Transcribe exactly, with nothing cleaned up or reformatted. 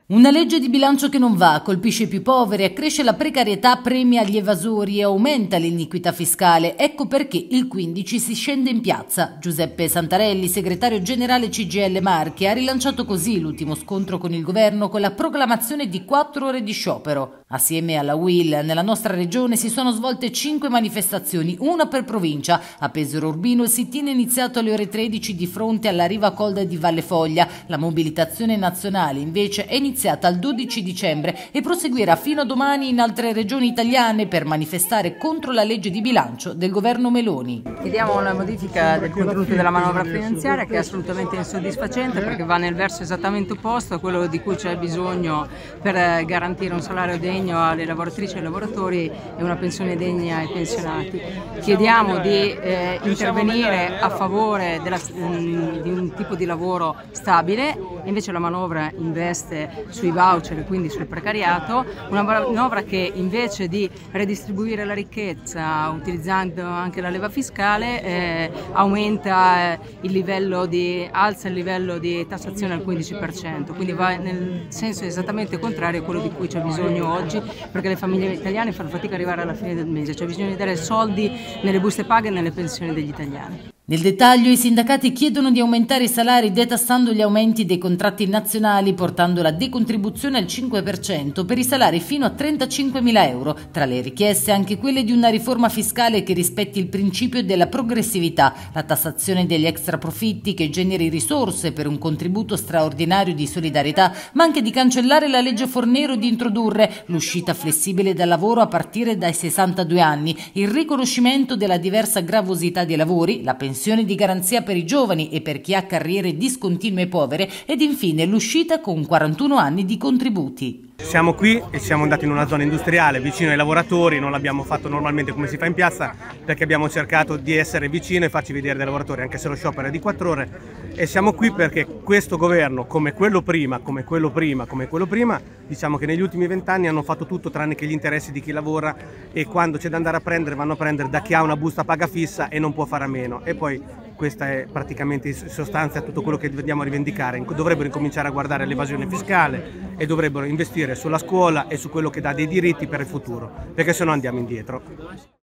Una legge di bilancio che non va, colpisce i più poveri, accresce la precarietà, premia gli evasori e aumenta l'iniquità fiscale. Ecco perché il quindici si scende in piazza. Giuseppe Santarelli, segretario generale C G I L Marche, ha rilanciato così l'ultimo scontro con il governo con la proclamazione di quattro ore di sciopero. Assieme alla U I L, nella nostra regione si sono svolte cinque manifestazioni, una per provincia. A Pesaro Urbino il sit-in è iniziato alle ore tredici di fronte alla riva colda di Valle Foglia. La mobilitazione nazionale invece è iniziata iniziata il dodici dicembre e proseguirà fino a domani in altre regioni italiane per manifestare contro la legge di bilancio del governo Meloni. Chiediamo una modifica del contenuto della manovra finanziaria che è assolutamente insoddisfacente perché va nel verso esattamente opposto a quello di cui c'è bisogno per garantire un salario degno alle lavoratrici e ai lavoratori e una pensione degna ai pensionati. Chiediamo di eh, intervenire a favore della, mh, di un tipo di lavoro stabile, invece la manovra investe sui voucher e quindi sul precariato, una manovra che invece di redistribuire la ricchezza utilizzando anche la leva fiscale eh, aumenta eh, il livello di, alza il livello di tassazione al quindici per cento, quindi va nel senso esattamente contrario a quello di cui c'è bisogno oggi, perché le famiglie italiane fanno fatica ad arrivare alla fine del mese, c'è bisogno di dare soldi nelle buste paga e nelle pensioni degli italiani. Nel dettaglio i sindacati chiedono di aumentare i salari detassando gli aumenti dei contratti nazionali, portando la decontribuzione al cinque per cento per i salari fino a trentacinquemila euro. Tra le richieste anche quelle di una riforma fiscale che rispetti il principio della progressività, la tassazione degli extraprofitti che generi risorse per un contributo straordinario di solidarietà, ma anche di cancellare la legge Fornero e di introdurre l'uscita flessibile dal lavoro a partire dai sessantadue anni, il riconoscimento della diversa gravosità dei lavori, la pensione di garanzia per i giovani e per chi ha carriere discontinue e povere ed infine l'uscita con quarantuno anni di contributi. Siamo qui e siamo andati in una zona industriale vicino ai lavoratori, non l'abbiamo fatto normalmente come si fa in piazza perché abbiamo cercato di essere vicino e farci vedere dai lavoratori anche se lo sciopero è di quattro ore e siamo qui perché questo governo come quello prima, come quello prima, come quello prima diciamo che negli ultimi vent'anni hanno fatto tutto tranne che gli interessi di chi lavora e quando c'è da andare a prendere vanno a prendere da chi ha una busta paga fissa e non può fare a meno e poi questa è praticamente in sostanza tutto quello che dobbiamo rivendicare. Dovrebbero incominciare a guardare l'evasione fiscale e dovrebbero investire sulla scuola e su quello che dà dei diritti per il futuro, perché se no andiamo indietro.